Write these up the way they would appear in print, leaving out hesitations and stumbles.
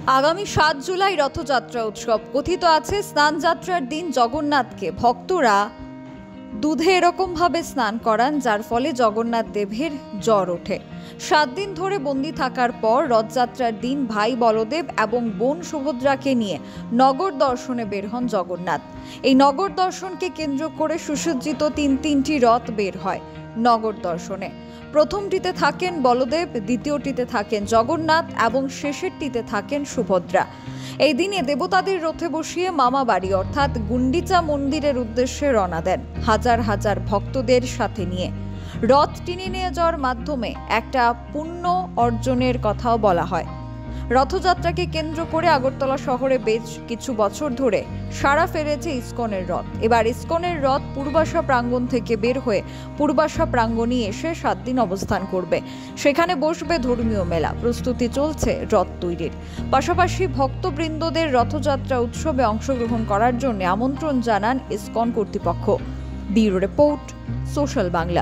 আগামী ৭ জুলাই রথযাত্রা উৎসব। কথিত আছে স্নান যাত্রার দিন জগন্নাথকে ভক্তরা দুধে এরকম ভাবে স্নান করান যার ফলে জগন্নাথ দেবের জ্বর ওঠে। ৭ দিন ধরে বন্দী থাকার পর রথযাত্রার দিন ভাই বলদেব এবং বোন সুভদ্রাকে নিয়ে নগর দর্শনে বের হন জগন্নাথ। এই নগর দর্শনকে কেন্দ্র করে সুসজ্জিত তিনটি রথ বের হয় নগর দর্শনে। প্রথমটিতে থাকেন বলদেব, দ্বিতীয়টিতে থাকেন জগন্নাথ এবং শেষেরটিতে থাকেন সুভদ্রা। এই দিনে দেবতাদের রথে বসিয়ে মামা বাড়ি অর্থাৎ গুন্ডিচা মন্দিরের উদ্দেশ্যে রওনা দেন হাজার হাজার ভক্তদের সাথে নিয়ে। রথ টেনে নিয়ে যাওয়ার মাধ্যমে একটা পুণ্য অর্জনের কথাও বলা হয়। রথযাত্রাকে কেন্দ্র করে আগরতলা শহরে বেশ কিছু বছর ধরে সাড়া ফেলেছে ইসকনের রথ। এবার ইসকনের রথ পূর্বাশা প্রাঙ্গণ থেকে বের হয়ে পূর্বাশা প্রাঙ্গণে এসে ৭ দিন অবস্থান করবে। সেখানে বসবে ধর্মীয় মেলা। প্রস্তুতি চলছে রথ তৈরির। পাশাপাশি ভক্তবৃন্দদের রথযাত্রা উৎসবে অংশগ্রহণ করার জন্য আমন্ত্রণ জানান ইসকন কর্তৃপক্ষ। Bureau report, social Bangla.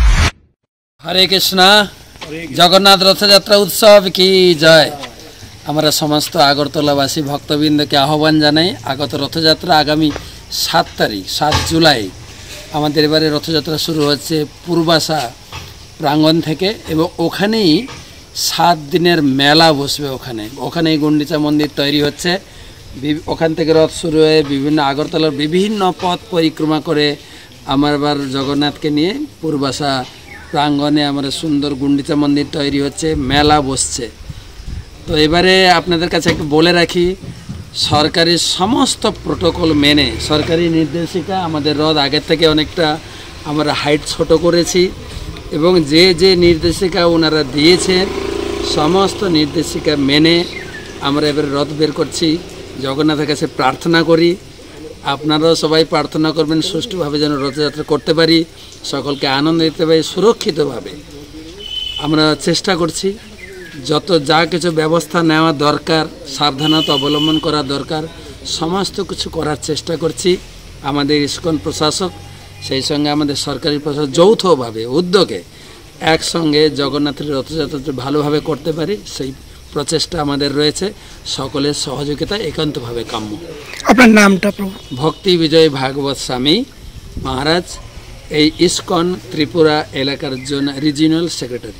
Hare Krishna. Jagannath Rathyatra উৎসব কি জয়। আমরা সমস্ত আগরতলাবাসী ভক্তবৃন্দকে আহ্বান জানাই। আগত রথযাত্রা আগামী ৭ তারিখ ৭ জুলাই আমাদের এবারে রথযাত্রা শুরু হচ্ছে পূর্বাশা প্রাঙ্গণ থেকে এবং ওখানেই ৭ দিনের মেলা বসবে। ওখানেই গুন্ডিচা মন্দির তৈরি হচ্ছে। ওখান থেকে রথ শুরু হয়ে বিভিন্ন আগরতলার বিভিন্ন পথ পরিক্রমা করে আমার এবার জগন্নাথকে নিয়ে পূর্বাশা প্রাঙ্গণে আমরা সুন্দর গুন্ডিচা মন্দির তৈরি হচ্ছে, মেলা বসছে। তো এবারে আপনাদের কাছে একটু বলে রাখি, সরকারি সমস্ত প্রোটোকল মেনে সরকারি নির্দেশিকা, আমাদের রথ আগের থেকে অনেকটা আমরা হাইট ছোট করেছি এবং যে নির্দেশিকা ওনারা দিয়েছে সমস্ত নির্দেশিকা মেনে আমরা এবারে রথ বের করছি। জগন্নাথের কাছে প্রার্থনা করি, আপনারাও সবাই প্রার্থনা করবেন সুষ্ঠুভাবে যেন রথযাত্রা করতে পারি, সকলকে আনন্দ দিতে পারি সুরক্ষিতভাবে। আমরা চেষ্টা করছি যা কিছু ব্যবস্থা নেওয়া দরকার, সাবধানতা অবলম্বন করা দরকার, সমস্ত কিছু করার চেষ্টা করছি। আমাদের ইসকন প্রশাসক সেই সঙ্গে আমাদের সরকারি প্রশাসক যৌথভাবে উদ্যোগে একসঙ্গে জগন্নাথের রথযাত্রা ভালোভাবে করতে পারি সেই প্রচেষ্টা আমাদের রয়েছে। সকলের সহযোগিতা একান্তভাবে কাম্য। আপনার নামটা? ভক্তি বিজয় ভাগবত স্বামী মহারাজ, এই ইসকন ত্রিপুরা এলাকার জন্য রিজিওনাল সেক্রেটারি।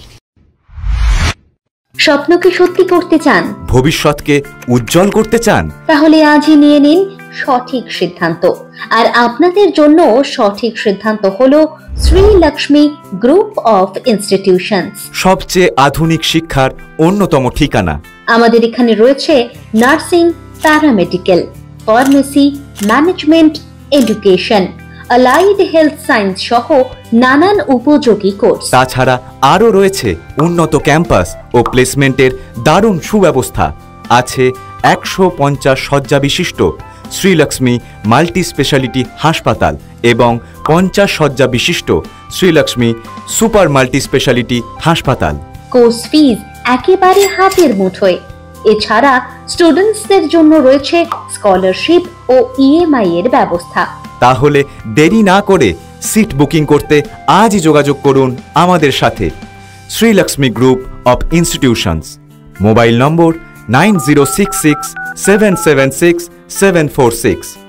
স্বপ্নকে সত্যি করতে চান, ভবিষ্যৎকে উজ্জ্বল করতে চান, তাহলে আজই নিয়ে নিন সঠিক সিদ্ধান্ত। আর আপনাদের জন্য সঠিক সিদ্ধান্ত হলো Shri Lakshmi group of institutions, সবচেয়ে আধুনিক শিক্ষার অন্যতম ঠিকানা। আমাদের এখানে রয়েছে nursing, paramedical, pharmacy, management, education, allied health science সহ নানান উপযোগী কোর্স। তাছাড়া আরও রয়েছে উন্নত ক্যাম্পাস ও প্লেসমেন্টের দারুণ সুব্যবস্থা। আছে ১৫০ শয্যা বিশিষ্ট শ্রীলক্ষ্মী মাল্টি স্পেশালিটি হাসপাতাল এবং ৫০ শয্যা বিশিষ্ট শ্রীলক্ষ্মী সুপার মাল্টি স্পেশালিটি হাসপাতাল। কোর্স ফিজ একেবারে হাতের মুঠোয়। এছাড়া স্টুডেন্টসদের জন্য রয়েছে স্কলারশিপ ও ইএমআই এর ব্যবস্থা। তাহলে দেরি না করে সিট বুকিং করতে আজই যোগাযোগ করুন আমাদের সাথে। Srilakshmi group of institutions, mobile number 9066 776 746।